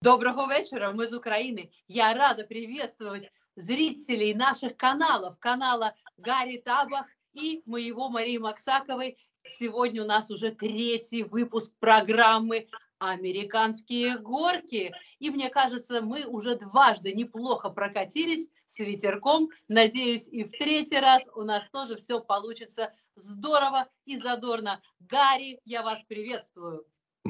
Доброго вечера, мы из Украины. Я рада приветствовать зрителей наших каналов, канала Гарри Табах и моего Марии Максаковой. Сегодня у нас уже 3-й выпуск программы «Американские горки». И мне кажется, мы уже дважды неплохо прокатились с ветерком. Надеюсь, и в 3-й раз у нас тоже все получится здорово и задорно. Гарри, я вас приветствую.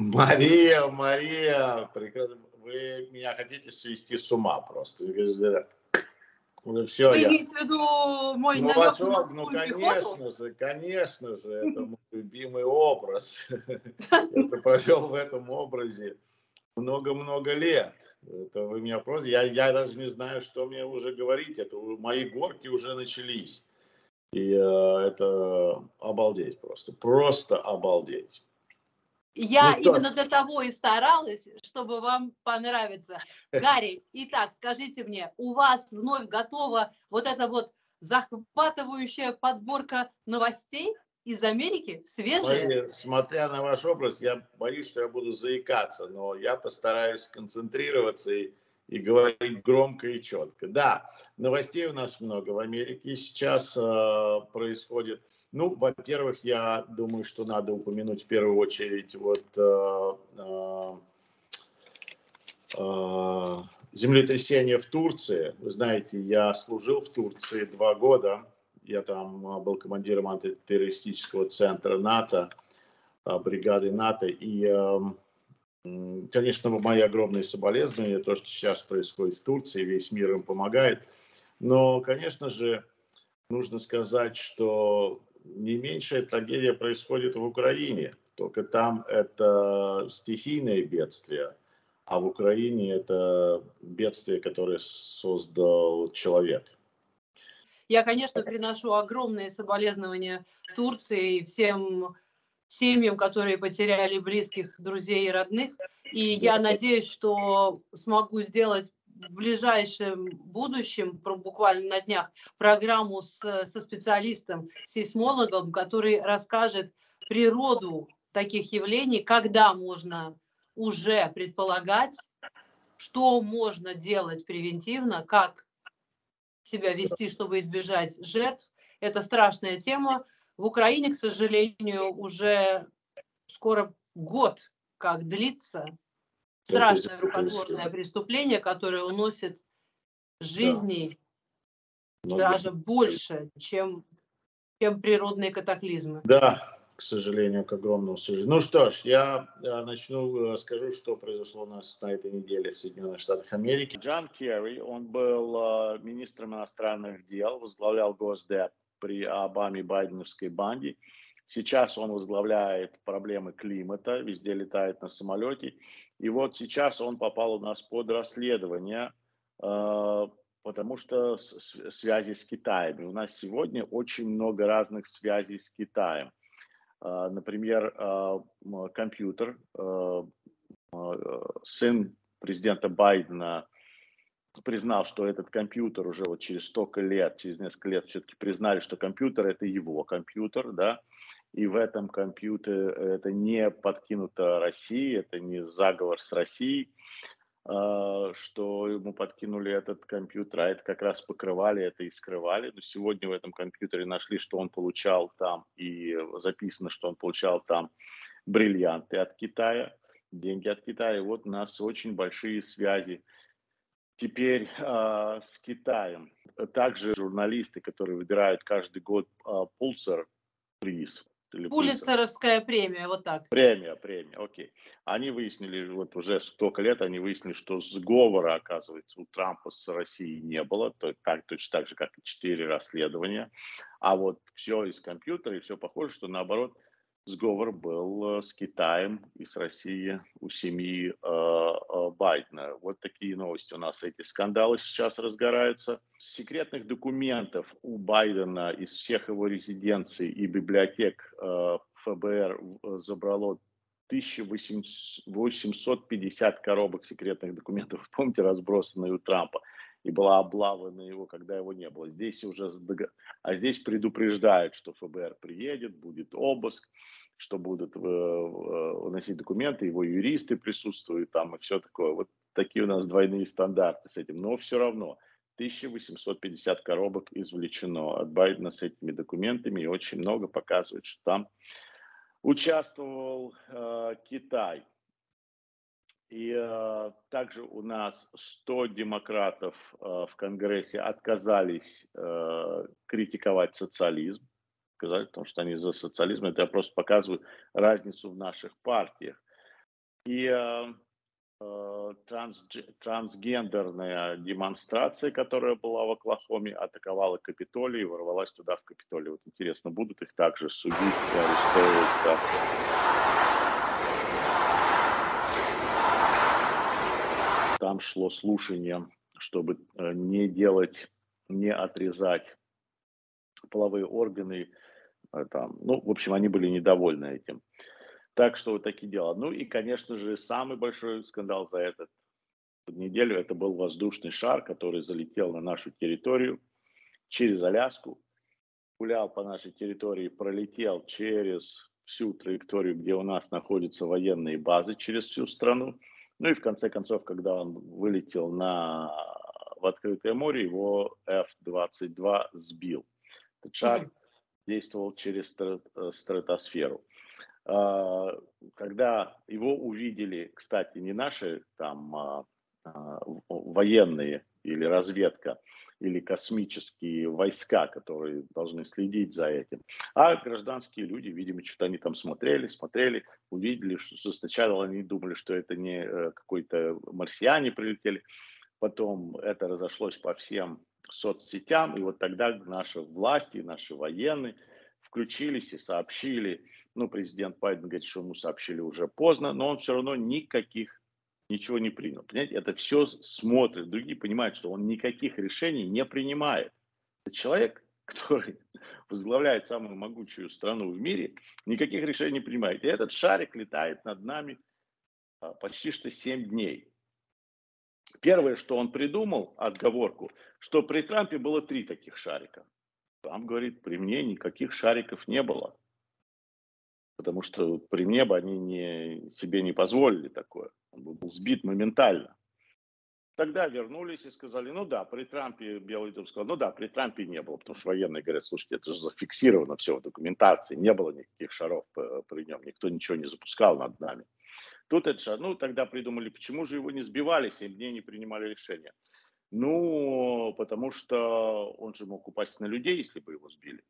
Мария, прекрасно. Вы меня хотите свести с ума просто. Уже все, Вы имеете в виду мой намек на морскую пехоту? конечно же, это мой любимый образ. Я провел в этом образе много-много лет. Это вы меня просто... Я даже не знаю, что мне уже говорить. Это мои горки уже начались. И это обалдеть просто. Просто обалдеть. Я именно для того и старалась, чтобы вам понравиться. Гарри, итак, скажите мне, у вас вновь готова вот эта вот захватывающая подборка новостей из Америки, свежие? Мария, смотря на ваш образ, я боюсь, что я буду заикаться, но я постараюсь сконцентрироваться и говорить громко и четко. Да, новостей у нас много в Америке сейчас происходит. Ну, во-первых, я думаю, что надо упомянуть в первую очередь вот землетрясение в Турции. Вы знаете, я служил в Турции 2 года. Я там был командиром антитеррористического центра НАТО, бригады НАТО. И, конечно, мои огромные соболезнования, то, что сейчас происходит в Турции, весь мир им помогает. Но, конечно же, нужно сказать, что не меньшая трагедия происходит в Украине. Только там это стихийное бедствие, а в Украине это бедствие, которое создал человек. Я, конечно, приношу огромные соболезнования Турции и всем семьям, которые потеряли близких, друзей и родных. И я надеюсь, что смогу сделать в ближайшем будущем, буквально на днях, программу со специалистом, сейсмологом, который расскажет природу таких явлений, когда можно уже предполагать, что можно делать превентивно, как себя вести, чтобы избежать жертв. Это страшная тема. В Украине, к сожалению, уже скоро год как длится страшное рукотворное преступление, которое уносит жизни даже больше, чем природные катаклизмы. Да, к сожалению, к огромному сожалению. Ну что ж, я начну, скажу, что произошло у нас на этой неделе в Соединенных Штатах Америки. Джон Керри, он был министром иностранных дел, возглавлял Госдеп при Обаме Байденовской банде. Сейчас он возглавляет проблемы климата, везде летает на самолете. И вот сейчас он попал у нас под расследование, потому что связи с Китаем. И у нас сегодня очень много разных связей с Китаем. Например, компьютер, сын президента Байдена признал, что этот компьютер уже вот через столько лет, через несколько лет все-таки признали, что компьютер это его компьютер, да, и в этом компьютере это не подкинуто России, это не заговор с Россией, что ему подкинули этот компьютер, а это как раз покрывали это и скрывали. Но сегодня в этом компьютере нашли, что он получал там, и записано, что он получал там бриллианты от Китая, деньги от Китая. Вот у нас очень большие связи теперь с Китаем. Также журналисты, которые выбирают каждый год Пулитцер приз. Пулитцеровская премия, вот так. Премия, окей. Они выяснили, вот уже столько лет, они выяснили, что сговора, оказывается, у Трампа с Россией не было, точно так же, как и 4 расследования. А вот все из компьютера, и все похоже, что наоборот, сговор был с Китаем и с Россией у семьи Байдена. Вот такие новости у нас, эти скандалы сейчас разгораются. Секретных документов у Байдена из всех его резиденций и библиотек ФБР забрало 1850 коробок секретных документов, помните, разбросанные у Трампа. и была облава на его, когда его не было. Здесь уже, а здесь предупреждают, что ФБР приедет, будет обыск, что будут вносить документы, его юристы присутствуют там и все такое. Вот такие у нас двойные стандарты с этим. Но все равно 1850 коробок извлечено от Байдена с этими документами, и очень много показывает, что там участвовал Китай. И также у нас 100 демократов в Конгрессе отказались критиковать социализм, сказали, потому что они за социализм. Это я просто показываю разницу в наших партиях. И трансгендерная демонстрация, которая была в Оклахоме, атаковала Капитолий и ворвалась туда, в Капитолий. Вот интересно, будут их также судить и арестовывать? Там шло слушание, чтобы не отрезать половые органы. Там, ну, в общем, они были недовольны этим. Так что вот такие дела. Ну и, конечно же, самый большой скандал за эту неделю, это был воздушный шар, который залетел на нашу территорию через Аляску, гулял по нашей территории, пролетел через всю траекторию, где у нас находятся военные базы, через всю страну. Ну и в конце концов, когда он вылетел в открытое море, его F-22 сбил. Этот шар действовал через стратосферу. Когда его увидели, кстати, не наши там военные или разведка, или космические войска, которые должны следить за этим, а гражданские люди, видимо, что-то они там смотрели, увидели, что сначала они думали, что это не какой-то марсиане прилетели, потом это разошлось по всем соцсетям, и вот тогда наши власти, наши военные включились и сообщили. Ну, президент Байден говорит, что ему сообщили уже поздно, но он все равно ничего не принял. Понимаете, это все смотрит, другие понимают, что он никаких решений не принимает. Это человек, который возглавляет самую могучую страну в мире, никаких решений не принимает. И этот шарик летает над нами почти что 7 дней. Первое, что он придумал, отговорку, что при Трампе было 3 таких шарика. Трамп говорит, при мне никаких шариков не было. Потому что при мне бы они себе не позволили такое. Он был сбит моментально. Тогда вернулись и сказали, ну да, при Трампе, Белый дом сказал, ну да, при Трампе не было, потому что военные говорят, слушайте, это же зафиксировано все в документации, не было никаких шаров при нем, никто ничего не запускал над нами. Тут это шар, ну тогда придумали, почему же его не сбивали, 7 дней не принимали решения. Ну, потому что он же мог упасть на людей, если бы его сбили.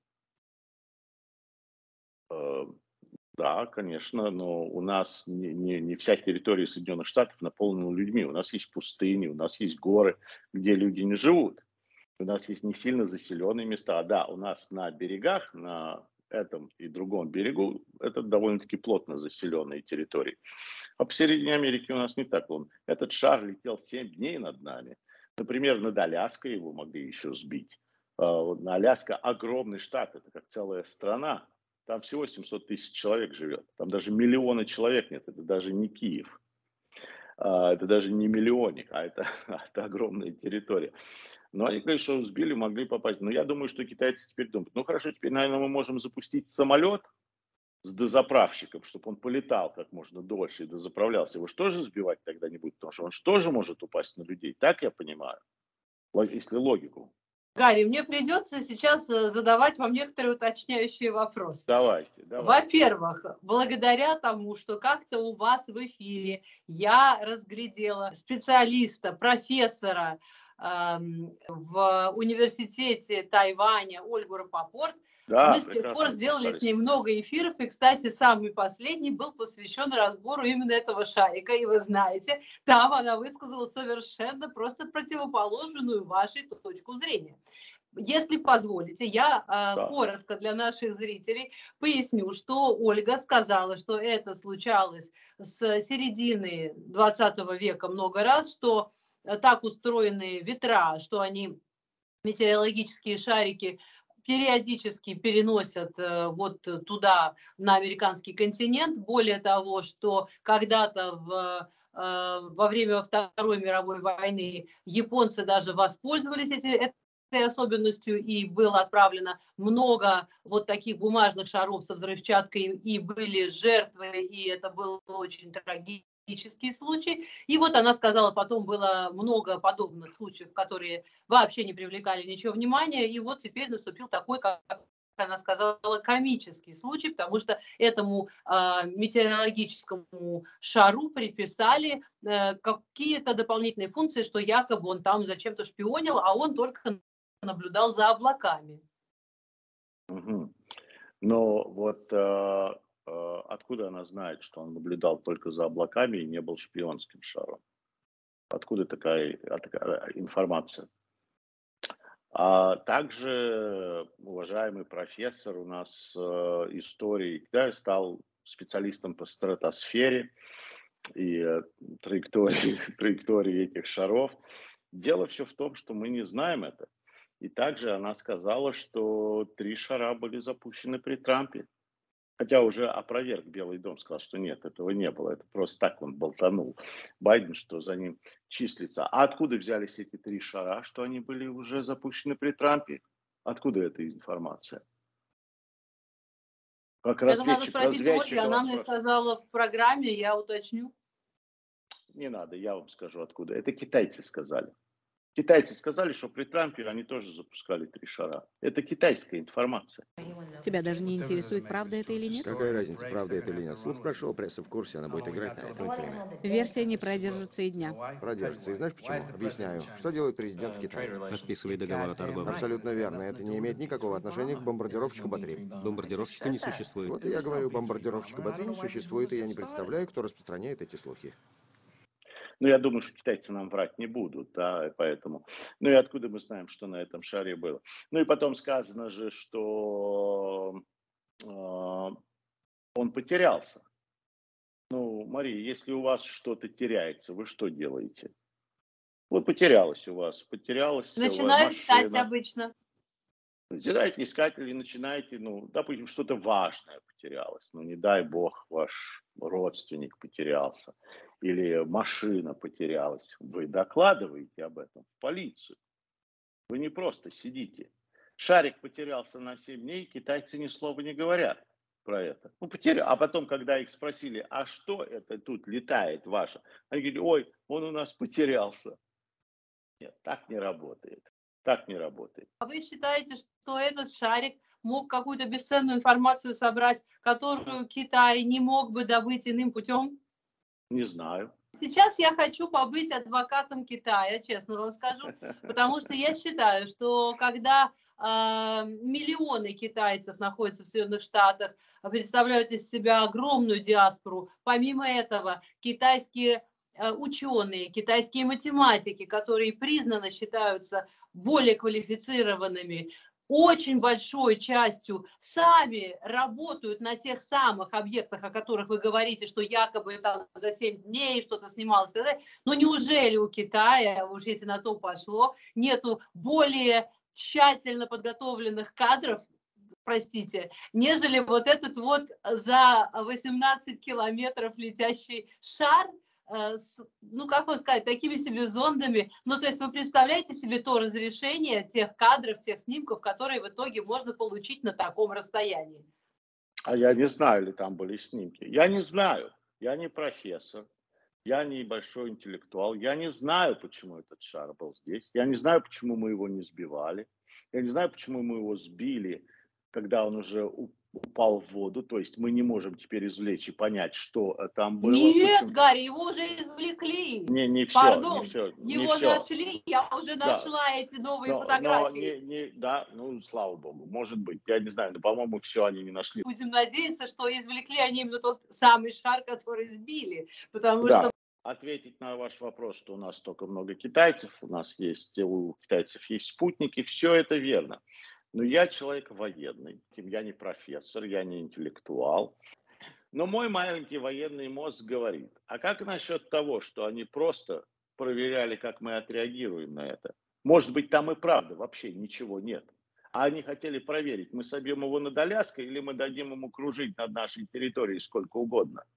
Да, конечно, но у нас не вся территория Соединенных Штатов наполнена людьми. У нас есть пустыни, у нас есть горы, где люди не живут. У нас есть не сильно заселенные места. Да, у нас на берегах, на этом и другом берегу, это довольно-таки плотно заселенные территории. А посередине Америки у нас не так. Этот шар летел 7 дней над нами. Например, над Аляской его могли еще сбить. Вот на Аляска огромный штат, это как целая страна. Там всего 700 тысяч человек живет. Там даже миллиона человек нет. Это даже не Киев. Это даже не миллионник, а это огромная территория. Но они, конечно, сбили, могли попасть. Но я думаю, что китайцы теперь думают, ну хорошо, теперь, наверное, мы можем запустить самолет с дозаправщиком, чтобы он полетал как можно дольше и дозаправлялся. Его же тоже сбивать тогда не будет, потому что он же тоже может упасть на людей. Так я понимаю, если логику. Гарри, мне придется сейчас задавать вам некоторые уточняющие вопросы. Давайте. Во-первых, благодаря тому, что как-то у вас в эфире я разглядела специалиста, профессора в университете Тайваня Ольгу Рапопорт, Да, мы с тех пор сделали с ней много эфиров, и, кстати, самый последний был посвящен разбору именно этого шарика. И вы знаете, там она высказала совершенно просто противоположную вашей точку зрения. Если позволите, я коротко для наших зрителей поясню, что Ольга сказала, что это случалось с середины 20 века много раз, что так устроены ветра, что они, метеорологические шарики, периодически переносят вот туда, на американский континент. Более того, что когда-то в во время Второй мировой войны японцы даже воспользовались этой особенностью, и было отправлено много вот таких бумажных шаров со взрывчаткой, и были жертвы, и это был очень трагический случай. И вот она сказала, потом было много подобных случаев, которые вообще не привлекали ничего внимания, и вот теперь наступил такой, как она сказала, комический случай, потому что этому метеорологическому шару приписали какие-то дополнительные функции, что якобы он там зачем-то шпионил, а он только наблюдал за облаками. Мгм. Но вот откуда она знает, что он наблюдал только за облаками и не был шпионским шаром? Откуда такая информация? А также уважаемый профессор у нас истории, да, стал специалистом по стратосфере и траектории, траектории этих шаров. Дело все в том, что мы не знаем это. И также она сказала, что 3 шара были запущены при Трампе. Хотя уже опроверг Белый дом, сказал, что нет, этого не было. Это просто так он болтанул. Байден, что за ним числится. А откуда взялись эти 3 шара, что они были уже запущены при Трампе? Откуда эта информация? Как Это надо разведчик, спросить у Ольги, разведчика она вас мне спрашивает. сказала в программе, я уточню. Не надо, я вам скажу откуда. Это китайцы сказали. Китайцы сказали, что при Трампе они тоже запускали 3 шара. Это китайская информация. Тебя даже не интересует, правда это или нет? Какая разница, правда это или нет? Слух прошел, пресса в курсе, она будет играть на этом время. Версия не продержится и дня. Продержится. И знаешь почему? Объясняю. Что делает президент в Китае? Подписывает договор о торговле. Абсолютно верно. Это не имеет никакого отношения к бомбардировщику Батри. Бомбардировщика не существует. Вот и я говорю, бомбардировщика Батри не существует, и я не представляю, кто распространяет эти слухи. Но я думаю, что китайцы нам врать не будут, да, и поэтому. Ну и откуда мы знаем, что на этом шаре было? Ну и потом сказано же, что он потерялся. Ну, Мария, если у вас что-то теряется, вы что делаете? Вот потерялась у вас Начинаю искать машина. обычно. Начинаете искать или начинаете, ну, допустим, что-то важное потерялось. Ну, не дай бог, ваш родственник потерялся или машина потерялась. Вы докладываете об этом в полицию. Вы не просто сидите. Шарик потерялся на 7 дней, китайцы ни слова не говорят про это. Ну, потерял. А потом, когда их спросили, а что это тут летает ваше? Они говорят, ой, он у нас потерялся. Нет, так не работает. Так не работает. А вы считаете, что этот шарик мог какую-то бесценную информацию собрать, которую Китай не мог бы добыть иным путем? Не знаю. Сейчас я хочу побыть адвокатом Китая, честно вам скажу, потому что я считаю, что когда миллионы китайцев находятся в Соединенных Штатах, представляют из себя огромную диаспору, помимо этого китайские ученые, китайские математики, которые признанно считаются более квалифицированными, очень большой частью сами работают на тех самых объектах, о которых вы говорите, что якобы там за 7 дней что-то снималось. Но неужели у Китая, уж если на то пошло, нету более тщательно подготовленных кадров, простите, нежели вот этот вот за 18 километров летящий шар, ну, как вам сказать, такими себе зондами. Ну, то есть вы представляете себе то разрешение тех кадров, тех снимков, которые в итоге можно получить на таком расстоянии? А я не знаю, ли там были снимки. Я не знаю. Я не профессор. Я не большой интеллектуал. Я не знаю, почему этот шар был здесь. Я не знаю, почему мы его не сбивали. Я не знаю, почему мы его сбили, когда он уже упал в воду. То есть мы не можем теперь извлечь и понять, что там было. Нет, Почему? Гарри, его уже извлекли. Не все, не Пардон, все, не его все. нашли, я уже Да, нашла эти новые но фотографии. да, ну, слава богу, может быть, я не знаю, но, по-моему, все они не нашли. Будем надеяться, что извлекли они именно тот самый шар, который сбили, потому Да, что ответить на ваш вопрос, что у нас столько много китайцев, у китайцев есть спутники, все это верно. Но я человек военный, я не профессор, я не интеллектуал. Но мой маленький военный мозг говорит, а как насчет того, что они просто проверяли, как мы отреагируем на это? Может быть, там и правда вообще ничего нет. А они хотели проверить, мы собьем его над Аляской или мы дадим ему кружить над нашей территорией сколько угодно.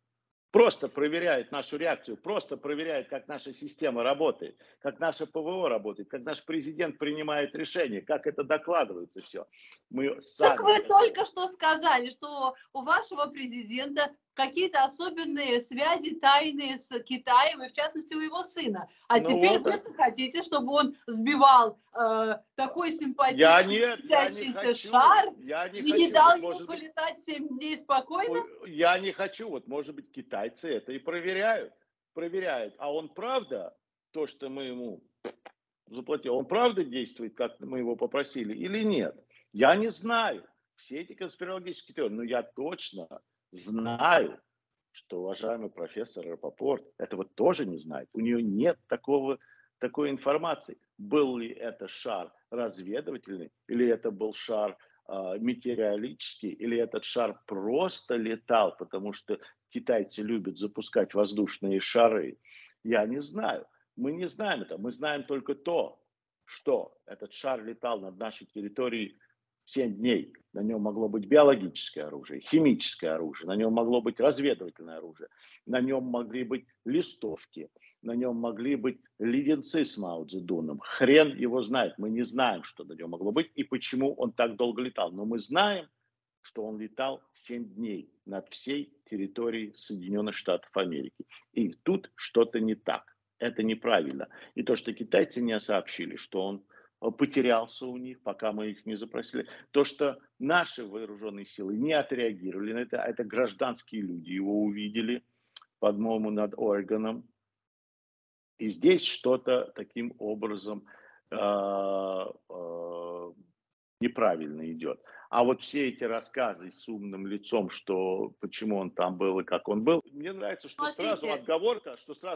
Просто проверяет нашу реакцию, просто проверяет, как наша система работает, как наше ПВО работает, как наш президент принимает решения, как это докладывается все. Мы Так сами вы это... только что сказали, что у вашего президента какие-то особенные связи тайные с Китаем, и в частности у его сына. А Ну теперь вот, вы хотите, чтобы он сбивал такой симпатичный я не светящийся шар и не хочу, дал вот ему может быть, полетать 7 дней спокойно? я не хочу, вот может быть китайцы это и проверяют, а он правда, то, что мы ему заплатил, он правда действует, как мы его попросили или нет? Я не знаю. Все эти конспирологические теории, но я точно знаю, что уважаемый профессор Рапопорт этого тоже не знает. У нее нет такой информации. Был ли это шар разведывательный, или это был шар метеорологический, или этот шар просто летал, потому что китайцы любят запускать воздушные шары. Я не знаю. Мы не знаем это. Мы знаем только то, что этот шар летал над нашей территорией 7 дней. На нем могло быть биологическое оружие, химическое оружие, на нем могло быть разведывательное оружие, на нем могли быть листовки, на нем могли быть леденцы с Мао Цзэдуном. Хрен его знает. Мы не знаем, что на нем могло быть и почему он так долго летал. Но мы знаем, что он летал 7 дней над всей территорией Соединенных Штатов Америки. И тут что-то не так. Это неправильно. И то, что китайцы не сообщили, что он потерялся у них, пока мы их не запросили. То, что наши вооруженные силы не отреагировали на это гражданские люди его увидели, по-моему, над Орегоном. И здесь что-то таким образом неправильно идет. А вот все эти рассказы с умным лицом, что почему он там был и как он был, мне нравится, что сразу Смотрите, отговорка,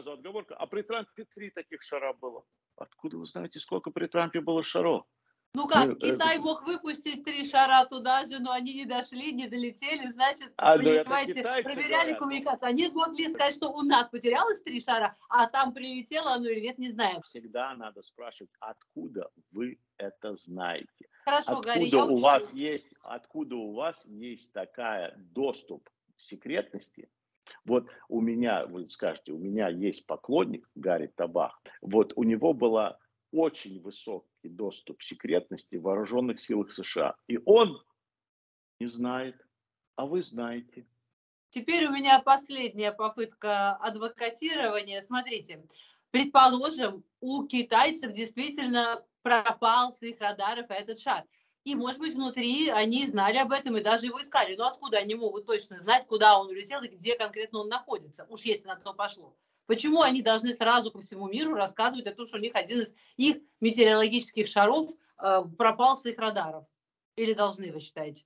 а при Трампе 3 таких шара было. Откуда вы знаете, сколько при Трампе было шаров? ну как, Китай мог выпустить 3 шара туда же, но они не дошли, не долетели, значит, Ну это понимаете, китайцы проверяли говорят. коммуникацию. Они могли сказать, что у нас потерялось 3 шара, а там прилетело оно или нет, не знаем. Всегда надо спрашивать, откуда вы это знаете? Хорошо, Гарри, я учту. Откуда у вас есть такая доступ к секретности? Вот у меня, вы скажете, у меня есть поклонник Гарри Табах. Вот у него была очень высокий доступ к секретности в вооруженных силах США. И он не знает, а вы знаете. Теперь у меня последняя попытка адвокатирования. Смотрите, предположим, у китайцев действительно пропал с их радаров этот шар. И, может быть, внутри они знали об этом и даже его искали. Но откуда они могут точно знать, куда он улетел и где конкретно он находится, уж если на то пошло? Почему они должны сразу по всему миру рассказывать о том, что у них один из их метеорологических шаров пропал с их радаров? Или должны, вы считаете?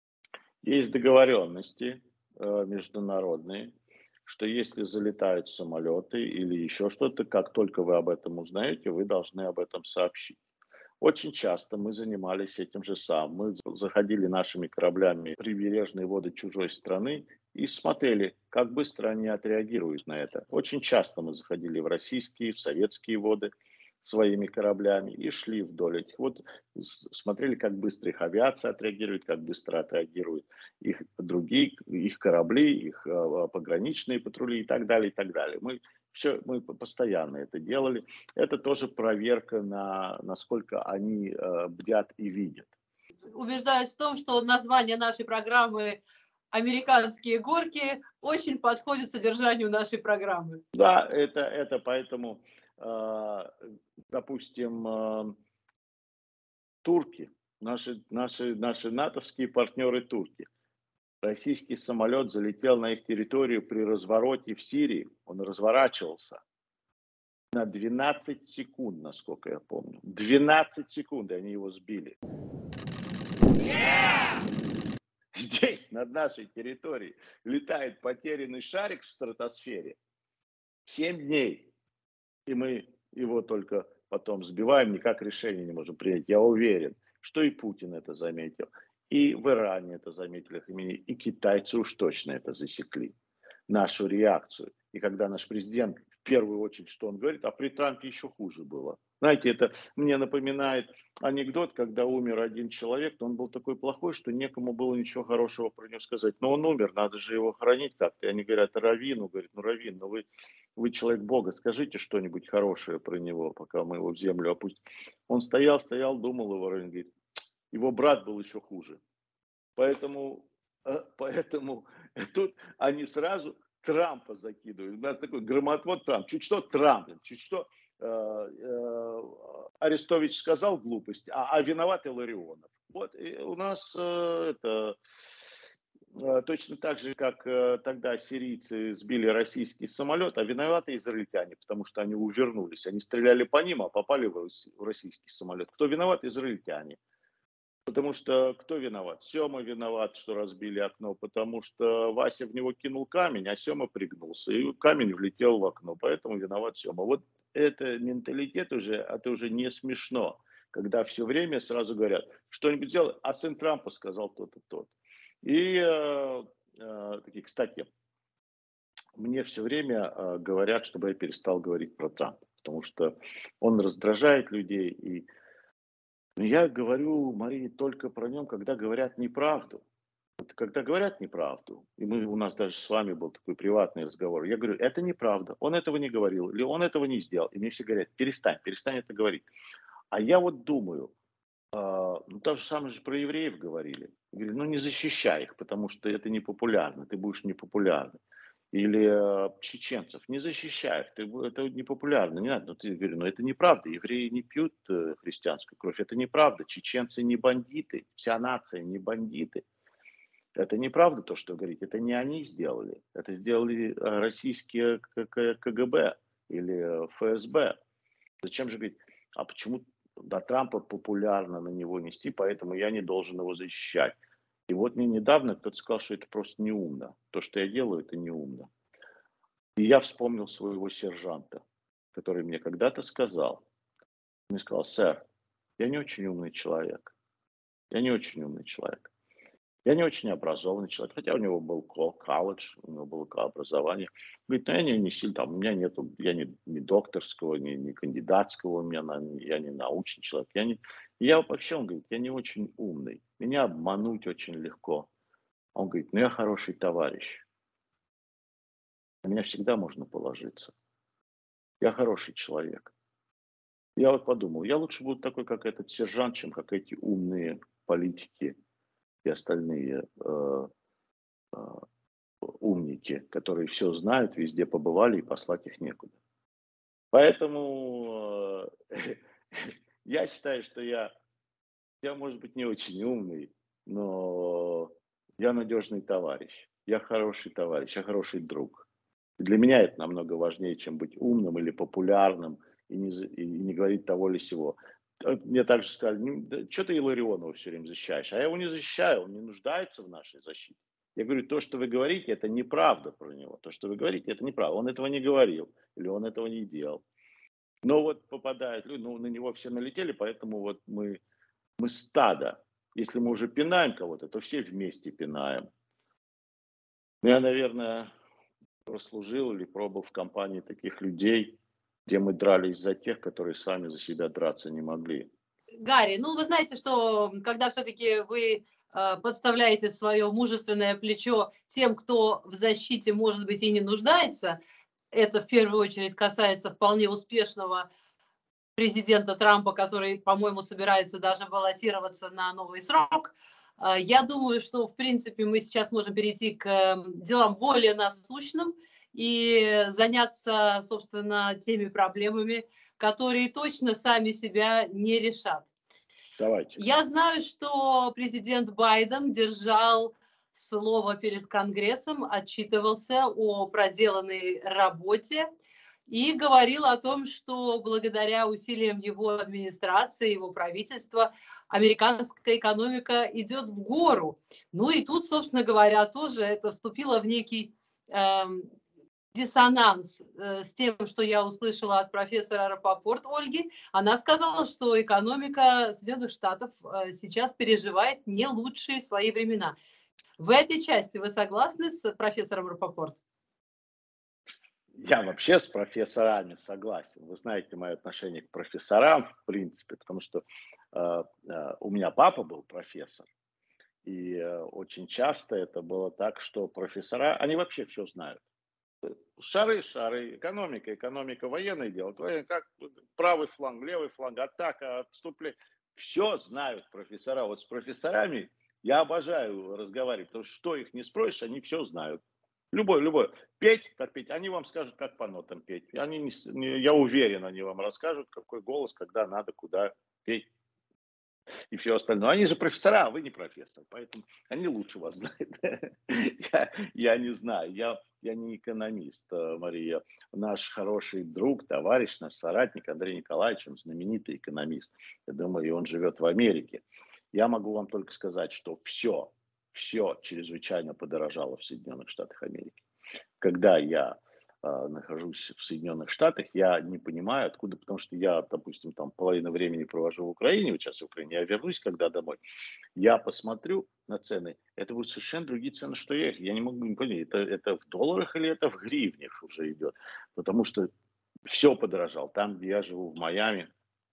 Есть договоренности международные, что если залетают самолеты или еще что-то, как только вы об этом узнаете, вы должны об этом сообщить. Очень часто мы занимались этим же самым. Мы заходили нашими кораблями в прибережные воды чужой страны и смотрели, как быстро они отреагируют на это. Очень часто мы заходили в российские, в советские воды своими кораблями и шли вдоль этих. Вот смотрели, как быстро их авиация отреагирует, как быстро отреагируют их другие, их корабли, их пограничные патрули и так далее, и так далее. Мы постоянно это делали. Это тоже проверка на насколько они бдят и видят. Убеждаюсь в том, что название нашей программы «Американские горки» очень подходит содержанию нашей программы. Да, это поэтому, допустим, турки, наши натовские партнеры турки. Российский самолет залетел на их территорию при развороте в Сирии. Он разворачивался на 12 секунд, насколько я помню. 12 секунд, и они его сбили. Здесь, над нашей территорией, летает потерянный шарик в стратосфере 7 дней. И мы его только потом сбиваем, никак решение не можем принять. Я уверен, что и Путин это заметил, и в Иране это заметили, и китайцы уж точно это засекли, нашу реакцию. И когда наш президент первую очередь, что он говорит, а при Трампе еще хуже было. Знаете, это мне напоминает анекдот, когда умер один человек, но он был такой плохой, что некому было ничего хорошего про него сказать. Но он умер, надо же его хоронить как-то. И они говорят, Раввину, говорит, ну, Раввин, ну вы человек Бога, скажите что-нибудь хорошее про него, пока мы его в землю опустим. Он стоял, думал его, Раввин говорит, его брат был еще хуже. Поэтому тут они сразу Трампа закидывают. У нас такой громотвод Трамп. Чуть что Трамп, чуть что Арестович сказал глупость, а виноват Илларионов. Вот у нас это точно так же, как тогда сирийцы сбили российский самолет, а виноваты израильтяне, потому что они увернулись. Они стреляли по ним, а попали в российский самолет. Кто виноват? Израильтяне. Потому что кто виноват? Сема виноват, что разбили окно, потому что Вася в него кинул камень, а Сема пригнулся, и камень влетел в окно, поэтому виноват Сема. Вот это менталитет уже, это уже не смешно, когда все время сразу говорят, что-нибудь сделай, а сын Трампа сказал то-то, то-то. И, кстати, мне все время говорят, чтобы я перестал говорить про Трампа, потому что он раздражает людей, и я говорю, Марии, только про нем, когда говорят неправду. Вот когда говорят неправду, и у нас даже с вами был такой приватный разговор, я говорю, это неправда, он этого не говорил, или он этого не сделал. И мне все говорят, перестань это говорить. А я вот думаю, ну то же самое же про евреев говорили. Я говорю, ну не защищай их, потому что это непопулярно, ты будешь непопулярным. Или чеченцев, не защищай их, это непопулярно, не надо. Но ты говорю, это неправда, евреи не пьют христианскую кровь, это неправда, чеченцы не бандиты, вся нация не бандиты. Это неправда то, что говорить, это не они сделали, это сделали российские КГБ или ФСБ. Зачем же говорить, а почему до Трампа популярно на него нести, поэтому я не должен его защищать. И вот мне недавно кто-то сказал, что это просто неумно. То, что я делаю, это неумно. И я вспомнил своего сержанта, который мне когда-то сказал, мне сказал, сэр, я не очень умный человек. Я не очень умный человек. Я не очень образованный человек, хотя у него был колледж, у него было образование. Говорит, ну я не сильно, там, у меня нету, я не докторского, не кандидатского, я не научный человек. Я вообще, он говорит, я не очень умный. Меня обмануть очень легко. Он говорит, ну я хороший товарищ. На меня всегда можно положиться. Я хороший человек. Я вот подумал, я лучше буду такой, как этот сержант, чем как эти умные политики и остальные умники, которые все знают, везде побывали и послать их некуда. Поэтому я считаю, что я, может быть, не очень умный, но я надежный товарищ. Я хороший товарищ, я хороший друг. И для меня это намного важнее, чем быть умным или популярным и не говорить того или сего. Мне также сказали, что ты Илларионова все время защищаешь? А я его не защищаю, он не нуждается в нашей защите. Я говорю, то, что вы говорите, это неправда про него. То, что вы говорите, это неправда. Он этого не говорил или он этого не делал. Но вот попадают люди, на него все налетели, поэтому вот мы стадо. Если мы уже пинаем кого-то, то все вместе пинаем. Я, наверное, прослужил или пробовал в компании таких людей, где мы дрались за тех, которые сами за себя драться не могли. Гарри, ну вы знаете, что когда все-таки вы подставляете свое мужественное плечо тем, кто в защите, может быть, и не нуждается, это в первую очередь касается вполне успешного президента Трампа, который, по-моему, собирается даже баллотироваться на новый срок. Я думаю, что, в принципе, мы сейчас можем перейти к делам более насущным и заняться, собственно, теми проблемами, которые точно сами себя не решат. Давайте. Я знаю, что президент Байден держал слово перед Конгрессом, отчитывался о проделанной работе и говорил о том, что благодаря усилиям его администрации, его правительства, американская экономика идет в гору. Ну и тут, собственно говоря, тоже это вступило в некий диссонанс с тем, что я услышала от профессора Рапопорт Ольги. Она сказала, что экономика Соединенных Штатов сейчас переживает не лучшие свои времена. В этой части вы согласны с профессором Рапопорт? Я вообще с профессорами согласен. Вы знаете мое отношение к профессорам, в принципе, потому что у меня папа был профессор, и очень часто это было так, что профессора, они вообще все знают. Шары, шары, экономика, экономика, военное дело, как правый фланг, левый фланг, атака, отступление. Все знают профессора. Вот с профессорами я обожаю разговаривать, потому что их не спросишь, они все знают. Любой. Петь, как петь, они вам скажут, как по нотам петь. Они я уверен, они вам расскажут, какой голос, когда надо, куда петь и все остальное. Они же профессора, а вы не профессор, поэтому они лучше вас знают. Я не знаю, я не экономист, Мария. Наш хороший друг, товарищ, наш соратник Андрей Николаевич, он знаменитый экономист. Я думаю, и он живет в Америке. Я могу вам только сказать, что все чрезвычайно подорожало в Соединенных Штатах Америки. Когда я нахожусь в Соединенных Штатах, я не понимаю, откуда, потому что я, допустим, там половину времени провожу в Украине, вот сейчас в Украине, я вернусь когда домой, я посмотрю на цены, это будут совершенно другие цены, что я не могу не понять, это в долларах или это в гривнях уже идет, потому что все подорожало. Там, где я живу, в Майами,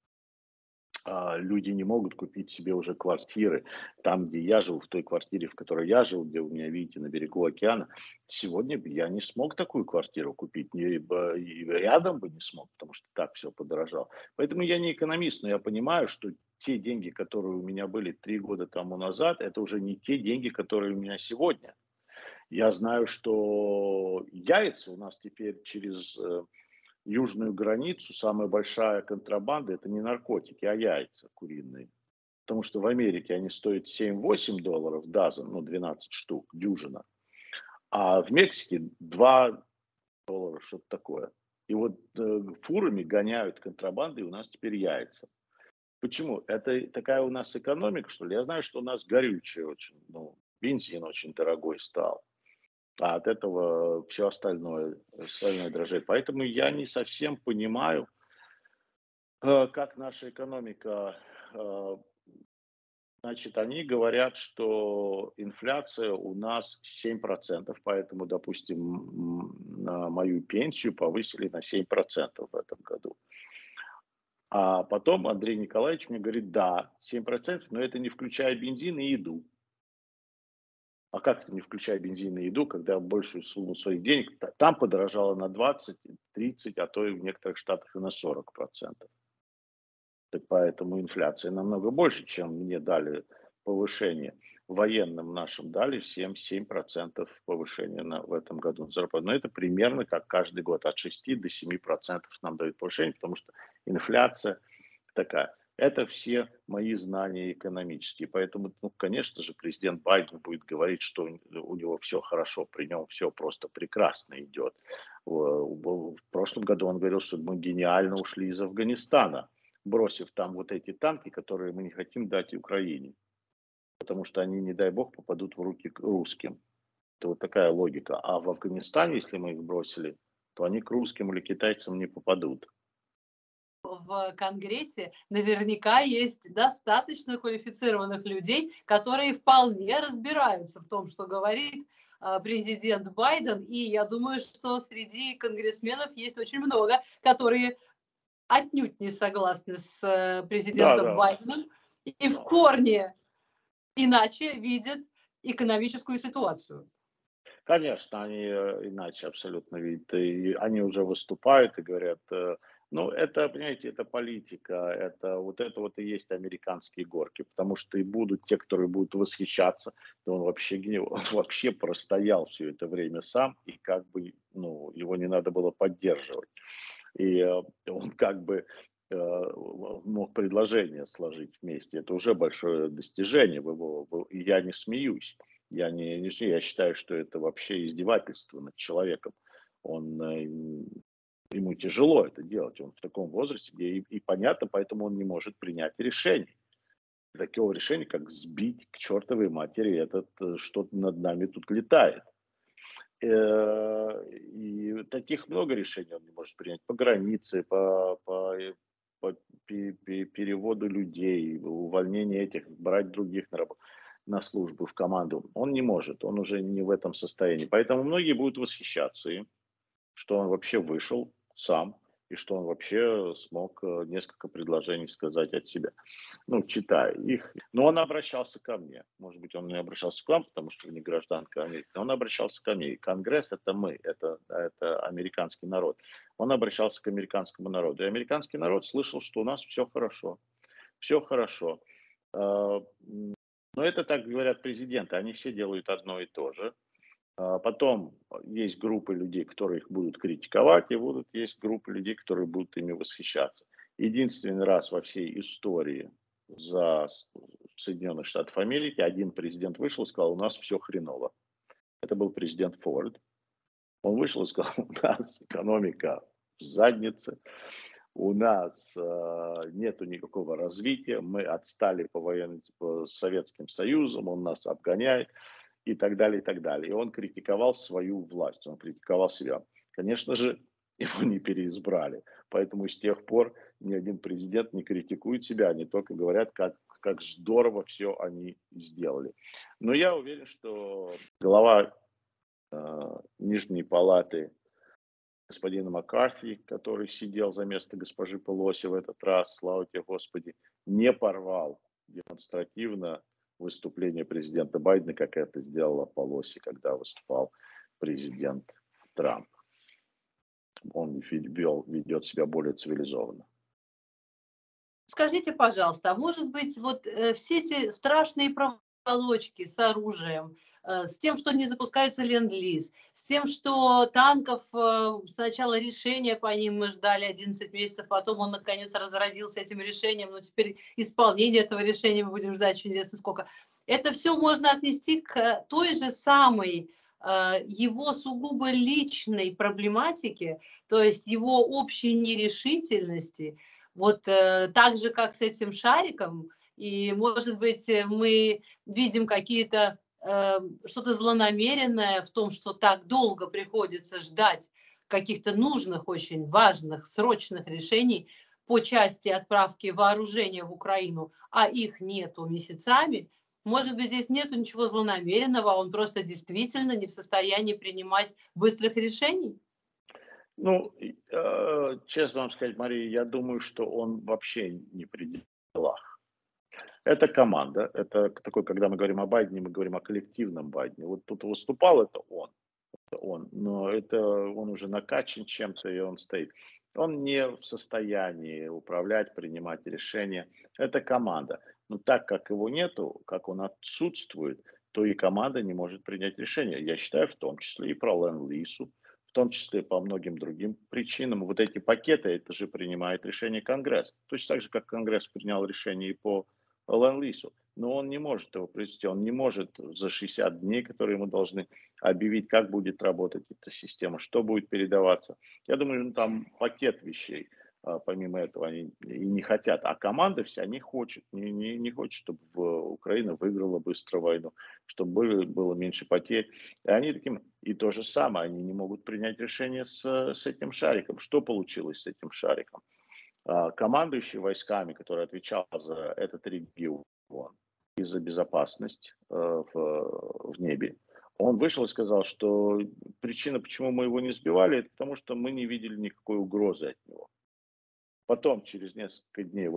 люди не могут купить себе уже квартиры. Там, где я живу, в той квартире, в которой я жил, где у меня, видите, на берегу океана, сегодня бы я не смог такую квартиру купить, и рядом бы не смог, потому что так все подорожало. Поэтому я не экономист, но я понимаю, что те деньги, которые у меня были 3 года тому назад, это уже не те деньги, которые у меня сегодня. Я знаю, что яйца у нас теперь через южную границу самая большая контрабанда — это не наркотики, а яйца куриные. Потому что в Америке они стоят 7-8 долларов дазен, ну 12 штук, дюжина. А в Мексике 2 доллара, что-то такое. И вот фурами гоняют контрабанды, и у нас теперь яйца. Почему? Это такая у нас экономика, что ли? Я знаю, что у нас горючее очень, ну, бензин очень дорогой стал. А от этого все остальное дрожит. Поэтому я не совсем понимаю, как наша экономика, э, значит, они говорят, что инфляция у нас 7%, поэтому, допустим, на мою пенсию повысили на 7% в этом году. А потом Андрей Николаевич мне говорит, да, 7%, но это не включая бензин и еду. А как это не включая бензин и еду, когда большую сумму своих денег, там подорожало на 20, 30, а то и в некоторых штатах и на 40%. Так поэтому инфляция намного больше, чем мне дали повышение. Военным нашим дали всем 7% повышения в этом году на зарплату. Но это примерно как каждый год. От 6 до 7% нам дают повышение, потому что инфляция такая. Это все мои знания экономические. Поэтому, ну, конечно же, президент Байден будет говорить, что у него все хорошо, при нем все просто прекрасно идет. В прошлом году он говорил, что мы гениально ушли из Афганистана, бросив там вот эти танки, которые мы не хотим дать Украине, потому что они, не дай бог, попадут в руки к русским. Это вот такая логика. А в Афганистане, если мы их бросили, то они к русским или китайцам не попадут. В Конгрессе наверняка есть достаточно квалифицированных людей, которые вполне разбираются в том, что говорит президент Байден. И я думаю, что среди конгрессменов есть очень много, которые отнюдь не согласны с Да, президентом да, Байденом и в да. корне иначе видят экономическую ситуацию. Конечно, они иначе абсолютно видят. И они уже выступают и говорят, ну, это, понимаете, это политика, это вот и есть американские горки, потому что и будут те, которые будут восхищаться, то он вообще, он вообще простоял все это время сам, и как бы, ну, его не надо было поддерживать. И он как бы мог предложение сложить вместе. Это уже большое достижение. И я не смеюсь. Я считаю, что это вообще издевательство над человеком. Он, ему тяжело это делать. Он в таком возрасте, где и понятно, поэтому он не может принять решение. Такого решения, как сбить к чертовой матери что-то над нами тут летает. И таких много решений он не может принять по границе, по переводу людей, увольнение этих, брать других на службу, в команду. Он не может, он уже не в этом состоянии. Поэтому многие будут восхищаться им. что он вообще вышел сам и что он вообще смог несколько предложений сказать от себя. Ну, читая их. Но он обращался ко мне. Может быть, он не обращался к вам, потому что вы не гражданка Америки. Но он обращался ко мне. И Конгресс — это мы, это американский народ. Он обращался к американскому народу. И американский народ слышал, что у нас все хорошо. Все хорошо. Но это так говорят президенты. Они все делают одно и то же. Потом есть группы людей, которые их будут критиковать, и есть группы людей, которые будут ими восхищаться. Единственный раз во всей истории за Соединенных Штатов Америки один президент вышел и сказал: у нас все хреново. Это был президент Форд. Он вышел и сказал: у нас экономика в заднице, у нас нету никакого развития, мы отстали по Советским Союзом, он нас обгоняет. И так далее, и так далее. И он критиковал свою власть, он критиковал себя. Конечно же, его не переизбрали. Поэтому с тех пор ни один президент не критикует себя, они только говорят, как здорово все они сделали. Но я уверен, что глава Нижней палаты господина Маккарти, который сидел за место госпожи Пелоси в этот раз, слава тебе Господи, не порвал демонстративно выступление президента Байдена, как это сделала Пелоси, когда выступал президент Трамп. Он ведет себя более цивилизованно. Скажите, пожалуйста, а может быть, вот все эти страшные проволочки с оружием, с тем, что не запускается ленд-лиз, с тем, что танков, сначала решение по ним мы ждали 11 месяцев, потом он наконец разразился этим решением, но теперь исполнение этого решения мы будем ждать еще неизвестно сколько. Это все можно отнести к той же самой его сугубо личной проблематике, то есть его общей нерешительности, вот так же, как с этим шариком, и, может быть, мы видим какие-то что-то злонамеренное в том, что так долго приходится ждать каких-то нужных, очень важных, срочных решений по части отправки вооружения в Украину, а их нету месяцами. Может быть, здесь нету ничего злонамеренного, он просто действительно не в состоянии принимать быстрых решений? Ну, честно вам сказать, Мария, я думаю, что он вообще не при делах. Это команда, это такой, когда мы говорим о Байдене, мы говорим о коллективном Байдене. Вот тут выступал это он, но это он уже накачан чем-то, и он стоит. Он не в состоянии управлять, принимать решения. Это команда. Но так как его нету, как он отсутствует, то и команда не может принять решение. Я считаю, в том числе и про Ленд-Лизу, в том числе по многим другим причинам. Вот эти пакеты, это же принимает решение Конгресс. Точно так же, как Конгресс принял решение и по Ленд-Лизу. Но он не может его провести, он не может за 60 дней, которые мы должны объявить, как будет работать эта система, что будет передаваться. Я думаю, там пакет вещей. Помимо этого они и не хотят. А команда вся не хочет. Не хочет, чтобы Украина выиграла быстро войну, чтобы было меньше потерь. И они таким, и то же самое, они не могут принять решение с этим шариком. Что получилось с этим шариком? Командующий войсками, который отвечал за этот регион и за безопасность в небе, он вышел и сказал, что причина, почему мы его не сбивали, это потому, что мы не видели никакой угрозы от него. Потом, через несколько дней,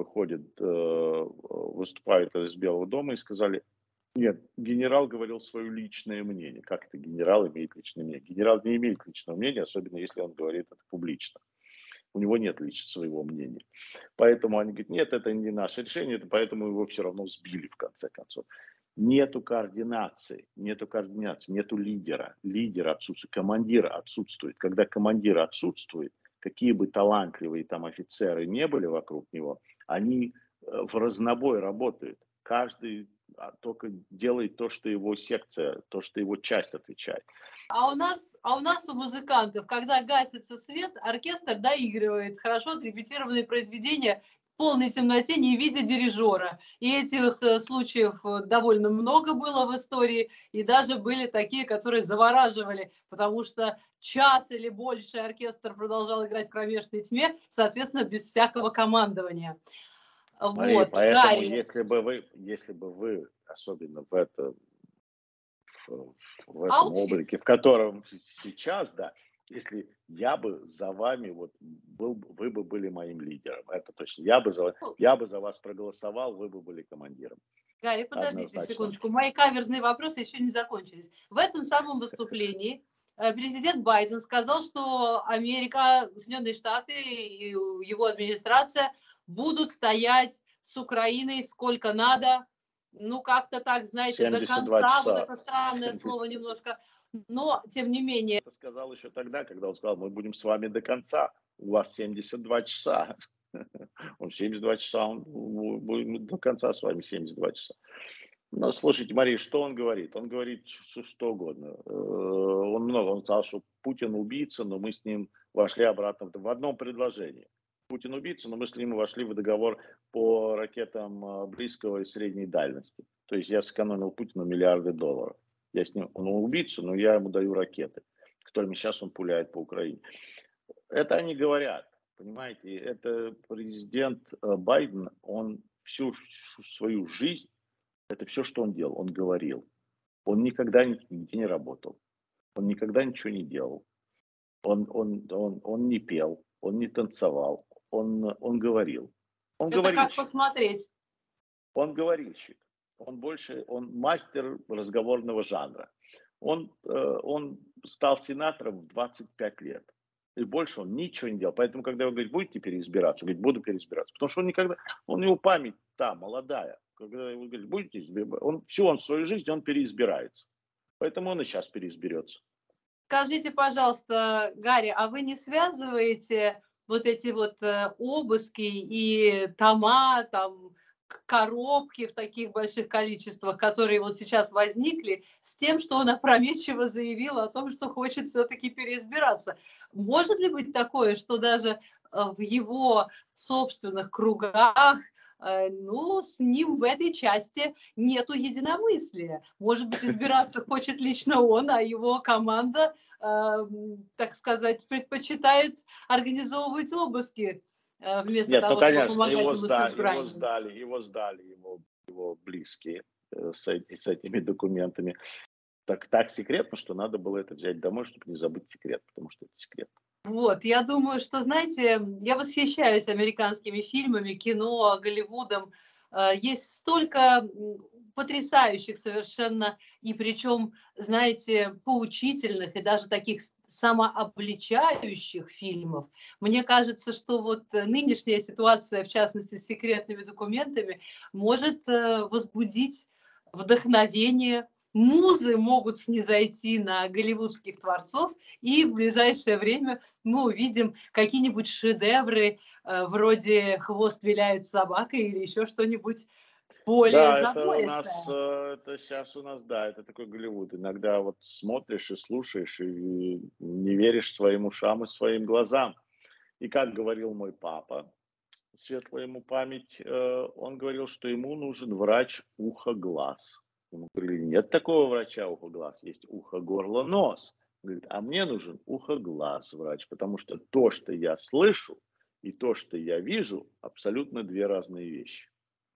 выступают из Белого дома и сказали: нет, генерал говорил свое личное мнение. Как это генерал имеет личное мнение? Генерал не имеет личного мнения, особенно если он говорит это публично. У него нет лично своего мнения. Поэтому они говорят: нет, это не наше решение, поэтому его все равно сбили в конце концов. Нету координации, нету лидера. Лидер отсутствует, командир отсутствует. Когда командир отсутствует, какие бы талантливые там офицеры не были вокруг него, они в разнобой работают. Каждый только делает то, что его секция, то, что его часть отвечает. А у нас у музыкантов, когда гасится свет, оркестр доигрывает хорошо отрепетированные произведения в полной темноте, не видя дирижера. И этих случаев довольно много было в истории, и даже были такие, которые завораживали, потому что час или больше оркестр продолжал играть в кромешной тьме, соответственно, без всякого командования. Мария, Вот, поэтому, Гарри. если бы вы, особенно в этом Аутфит. облике, в котором сейчас, да, Если я бы за вами, вот, вы бы были моим лидером, это точно. Ну, Я бы за вас проголосовал, вы бы были командиром. Гарри, подождите Однозначно. секундочку. Мои каверзные вопросы еще не закончились. В этом самом выступлении президент Байден сказал, что Америка, Соединенные Штаты и его администрация будут стоять с Украиной сколько надо. Ну, как-то так, знаете, до 72 конца. Вот часа. это странное слово немножко. Но, тем не менее, Это сказал еще тогда, когда он сказал, мы будем с вами до конца. У вас 72 часа. Он 72 часа, он будет до конца с вами 72 часа. Ну, слушайте, Мария, что он говорит? Он говорит что угодно. Он сказал, что Путин убийца, но мы с ним вошли обратно в одном предложении. Путин убийца, но мы с ним вошли в договор по ракетам близкого и средней дальности. То есть я сэкономил Путину миллиарды долларов. Я с ним, он убийца, но я ему даю ракеты, которыми сейчас он пуляет по Украине. Это они говорят, понимаете, это президент Байден, он всю свою жизнь, это все, что он делал, он говорил. Он никогда нигде не работал, он никогда ничего не делал, он не пел, он не танцевал, он говорил. Он это как говорильщик, посмотреть. он говорильщик, он мастер разговорного жанра. Он стал сенатором в 25 лет. И больше он ничего не делал. Поэтому, когда он говорит, будете переизбираться, он говорит, буду переизбираться. Потому что он никогда, у него память та, молодая. Когда его говорит, будете избираться, он свою жизнь, он переизбирается. Поэтому он и сейчас переизберется. Скажите, пожалуйста, Гарри, а вы не связываете вот эти вот обыски и тома, там, коробки в таких больших количествах, которые вот сейчас возникли, с тем, что он опрометчиво заявил о том, что хочет все-таки переизбираться? Может ли быть такое, что даже в его собственных кругах, ну, с ним в этой части нету единомыслия? Может быть, избираться хочет лично он, а его команда, так сказать, предпочитает организовывать обыски вместо Нет, ну того, чтобы конечно, помогать ему с избранием. его близкие с этими документами. Так секретно, что надо было это взять домой, чтобы не забыть секрет, потому что это секрет. Вот, я думаю, что, знаете, я восхищаюсь американскими фильмами, кино, Голливудом. Есть столько потрясающих совершенно, и причем, знаете, поучительных и даже таких самообличающих фильмов. Мне кажется, что вот нынешняя ситуация, в частности, с секретными документами, может возбудить вдохновение. Музы могут снизойти на голливудских творцов, и в ближайшее время мы увидим какие-нибудь шедевры вроде «Хвост виляет собака» или еще что-нибудь более Да, это у нас, забористое. это сейчас у нас, да, это такой Голливуд. Иногда вот смотришь и слушаешь, и не веришь своим ушам и своим глазам. И как говорил мой папа, светлая ему память, он говорил, что ему нужен врач ухо-глаз. Ему говорили, нет такого врача ухо-глаз, есть ухо-горло-нос. Говорит, а мне нужен ухо-глаз врач, потому что то, что я слышу, и то, что я вижу, абсолютно две разные вещи.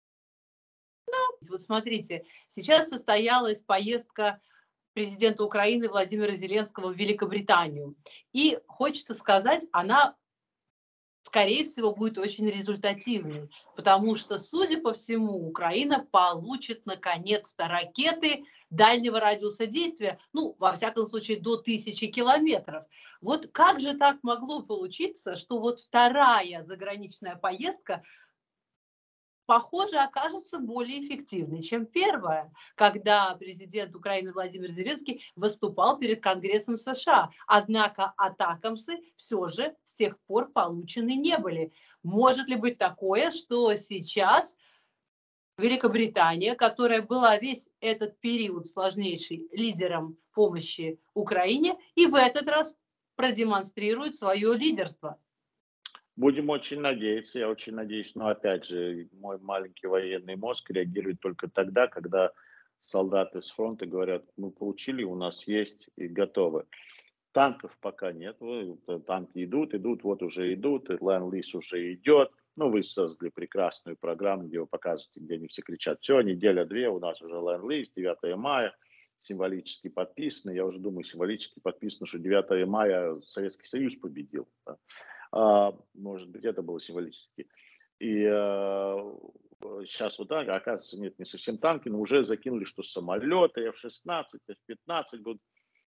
Вот смотрите, сейчас состоялась поездка президента Украины Владимира Зеленского в Великобританию. И хочется сказать, она, скорее всего, будет очень результативной, потому что, судя по всему, Украина получит наконец-то ракеты дальнего радиуса действия, ну, во всяком случае, до 1000 километров. Вот как же так могло получиться, что вот вторая заграничная поездка, похоже, окажется более эффективной, чем первая, когда президент Украины Владимир Зеленский выступал перед Конгрессом США. Однако атакамсы все же с тех пор получены не были. Может ли быть такое, что сейчас Великобритания, которая была весь этот период сложнейший лидером помощи Украине, и в этот раз продемонстрирует свое лидерство? Будем очень надеяться, я очень надеюсь, но опять же, мой маленький военный мозг реагирует только тогда, когда солдаты с фронта говорят, мы получили, у нас есть и готовы. Танков пока нет, танки идут, вот уже идут, Ленд-лиз уже идет. Ну, вы создали прекрасную программу, где вы показываете, где они все кричат, все, неделя-две, у нас уже Ленд-лиз, 9 мая, символически подписано. Я уже думаю, символически подписано, что 9 мая Советский Союз победил. Да. Может быть, это было символически. И сейчас вот так, оказывается, нет, не совсем танки, но уже закинули, что самолеты F-16, F-15 будут.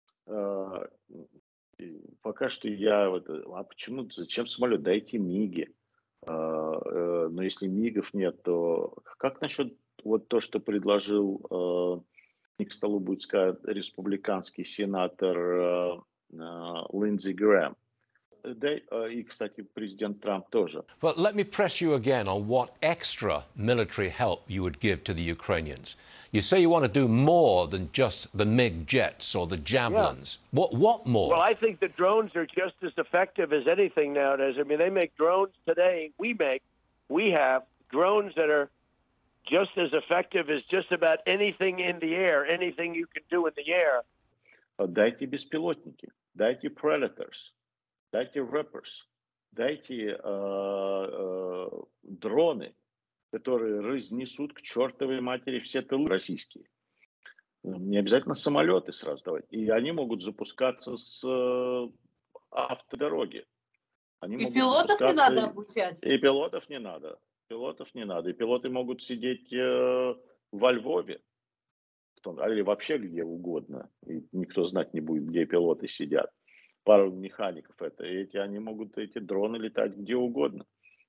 Пока что почему, зачем самолет? Дайте МиГи. Но если МиГов нет, то как насчет вот то, что предложил, к столу будет сказать, республиканский сенатор Линдзи Грэм? Да, и, кстати, президент Трамп тоже. But let me press you again on what extra military help you would give to the Ukrainians. You say you want to do more than just the MiG jets or the Javelins. Yeah. What more? Well, I think the drones are just as effective as anything nowadays. I mean, they make drones today. We have drones that are just as effective as just about anything in the air, anything you can do in the air. Дайте беспилотники, дайте Predators. Дайте Reapers, дайте дроны, которые разнесут к чертовой матери все тылы российские. Не обязательно самолеты сразу давать. И они могут запускаться с автодороги. И пилотов не надо обучать. И пилотов не надо. И пилоты могут сидеть во Львове. Или вообще где угодно. И никто знать не будет, где пилоты сидят. Пару механиков они могут эти дроны летать где угодно.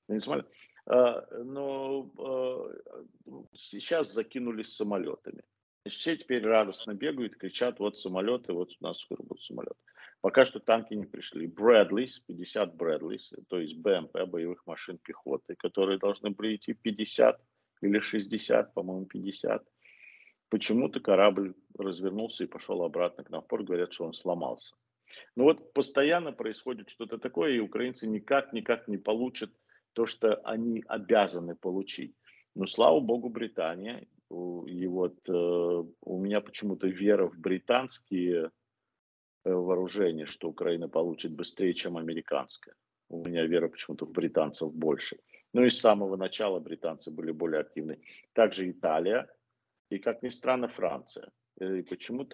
Но сейчас закинулись самолетами. Все теперь радостно бегают, кричат, вот самолеты, вот у нас скоро будут самолеты. Пока что танки не пришли. Брэдлис, 50 Брэдлис, то есть БМП, боевых машин пехоты, которые должны прийти 50 или 60, по-моему, 50. Почему-то корабль развернулся и пошел обратно к нам в порт. Говорят, что он сломался. Ну вот постоянно происходит что-то такое, и украинцы никак не получат то, что они обязаны получить. Но слава богу, Британия. И вот у меня почему-то вера в британские вооружения, что Украина получит быстрее, чем американская. У меня вера почему-то в британцев больше. Ну и с самого начала британцы были более активны. Также Италия и, как ни странно, Франция. И почему-то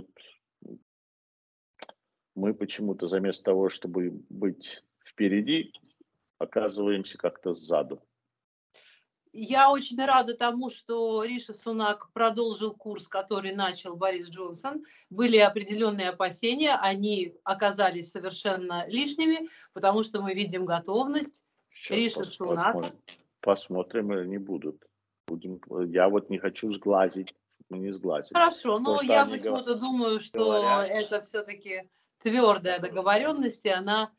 мы почему-то заместо того, чтобы быть впереди, оказываемся как-то сзаду. Я очень рада тому, что Риши Сунак продолжил курс, который начал Борис Джонсон. Были определенные опасения, они оказались совершенно лишними, потому что мы видим готовность Риши Сунака. Посмотрим, или не будут. Я вот не хочу сглазить, мы не сглазили. Хорошо, но я почему-то думаю, что это все-таки твердая договоренность, и она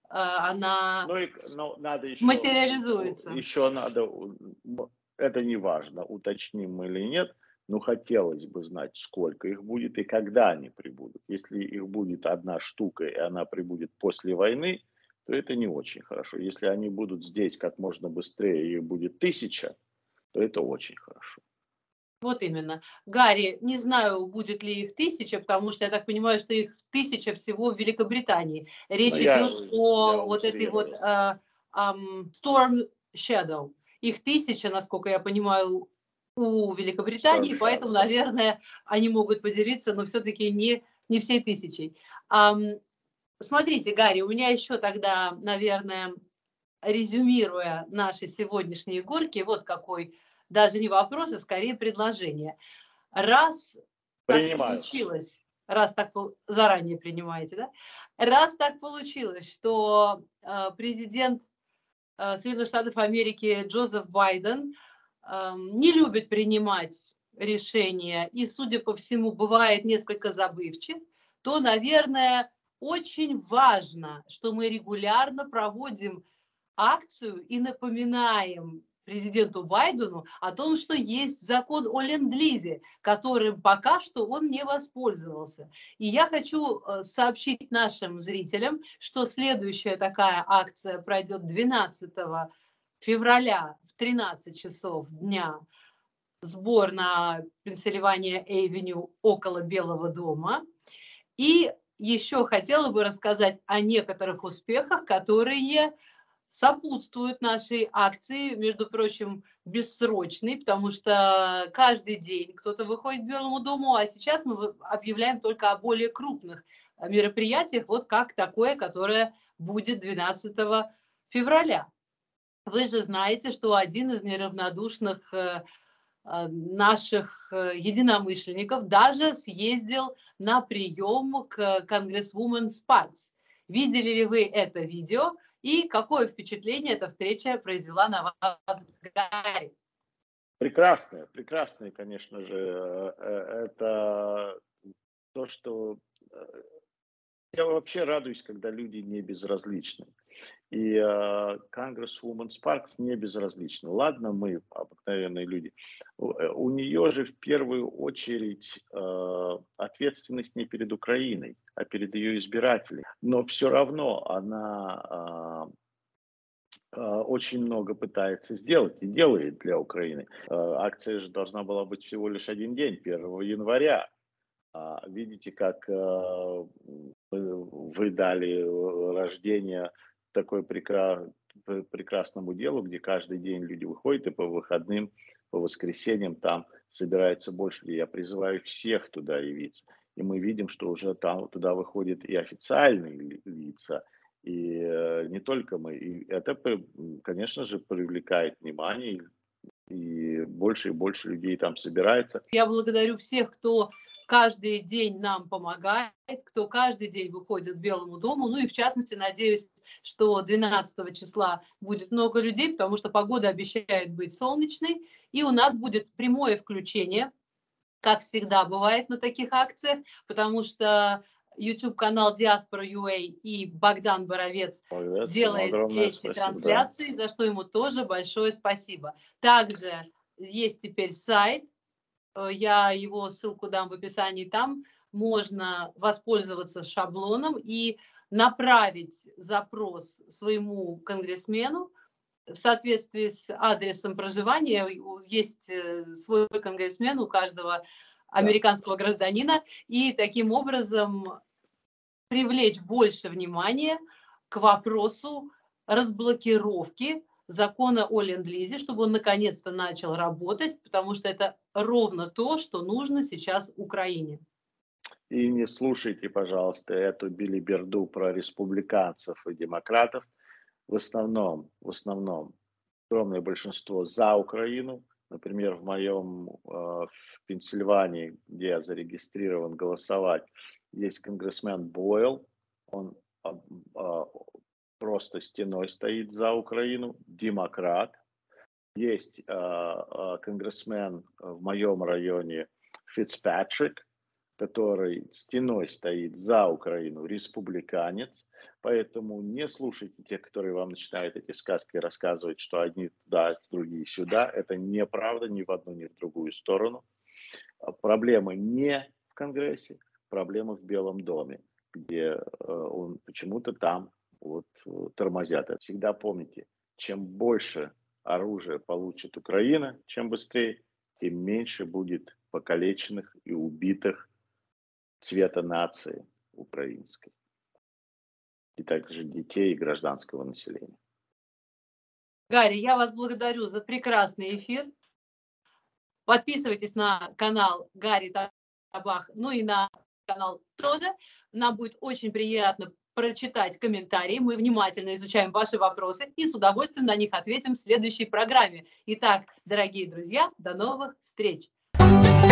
надо еще, материализуется. Еще надо, это не важно, уточним мы или нет, но хотелось бы знать, сколько их будет и когда они прибудут. Если их будет одна штука, и она прибудет после войны, то это не очень хорошо. Если они будут здесь как можно быстрее, и их будет 1000, то это очень хорошо. Вот именно. Гарри, не знаю, будет ли их 1000, потому что я так понимаю, что их 1000 всего в Великобритании. Речь идет о вот этой вот Storm Shadow. Их 1000, насколько я понимаю, у Великобритании, поэтому, наверное, они могут поделиться, но все-таки не всей 1000. Смотрите, Гарри, у меня еще тогда, наверное, резюмируя наши сегодняшние горки, вот какой даже не вопрос, а скорее предложение. Раз так получилось, заранее принимаете, да? Раз так получилось, что президент Соединенных Штатов Америки Джозеф Байден не любит принимать решения и, судя по всему, бывает несколько забывчив, то, наверное, очень важно, что мы регулярно проводим акцию и напоминаем президенту Байдену о том, что есть закон о ленд-лизе, которым пока что он не воспользовался. И я хочу сообщить нашим зрителям, что следующая такая акция пройдет 12 февраля в 13 часов дня. Сбор на Пенсильвания-Эвеню около Белого дома. И еще хотела бы рассказать о некоторых успехах, которые сопутствуют нашей акции, между прочим, бессрочной, потому что каждый день кто-то выходит к Белому дому, а сейчас мы объявляем только о более крупных мероприятиях, вот как такое, которое будет 12 февраля. Вы же знаете, что один из неравнодушных наших единомышленников даже съездил на прием к конгрессвумен Спаркс. Видели ли вы это видео и какое впечатление эта встреча произвела на вас, Гарри? Прекрасное, прекрасное, конечно же. Это то, что я вообще радуюсь, когда люди не безразличны. И Конгрессвумен Спаркс не безразлична. Ладно, мы обыкновенные люди. У нее же в первую очередь ответственность не перед Украиной, а перед ее избирателями. Но все равно она очень много пытается сделать и делает для Украины. Акция же должна была быть всего лишь один день, 1 января. Видите, как вы дали рождение такой прекрасному делу, где каждый день люди выходят, и по выходным, по воскресеньям там собирается больше людей. Я призываю всех туда явиться. И мы видим, что уже там туда выходят и официальные лица, и не только мы. И это, конечно же, привлекает внимание, и больше людей там собирается. Я благодарю всех, кто каждый день нам помогает, кто каждый день выходит к Белому дому. Ну и в частности, надеюсь, что 12 числа будет много людей, потому что погода обещает быть солнечной. И у нас будет прямое включение, как всегда бывает на таких акциях, потому что YouTube-канал Diaspora.ua и Богдан Боровец делает эти трансляции, да, за что ему тоже большое спасибо. Также есть теперь сайт, я его ссылку дам в описании, там можно воспользоваться шаблоном и направить запрос своему конгрессмену в соответствии с адресом проживания. Есть свой конгрессмен у каждого американского гражданина, и таким образом привлечь больше внимания к вопросу разблокировки закона о ленд-лизе, чтобы он наконец-то начал работать, потому что это ровно то, что нужно сейчас Украине. И не слушайте, пожалуйста, эту билиберду про республиканцев и демократов. В основном, огромное большинство за Украину. Например, в Пенсильвании, где я зарегистрирован голосовать, есть конгрессмен Бойл. Он просто стеной стоит за Украину, демократ. Есть конгрессмен в моем районе Фицпатрик, который стеной стоит за Украину, республиканец. Поэтому не слушайте тех, которые вам начинают эти сказки рассказывать, что одни туда, другие сюда. Это неправда ни в одну, ни в другую сторону. Проблемы не в Конгрессе, проблемы в Белом доме, где он почему-то там тормозят. Всегда помните, чем больше оружия получит Украина, чем быстрее, тем меньше будет покалеченных и убитых цвета нации украинской, и также детей и гражданского населения. Гарри, я вас благодарю за прекрасный эфир. Подписывайтесь на канал Гарри Табах, ну и на канал тоже. Нам будет очень приятно прочитать комментарии. Мы внимательно изучаем ваши вопросы и с удовольствием на них ответим в следующей программе. Итак, дорогие друзья, до новых встреч!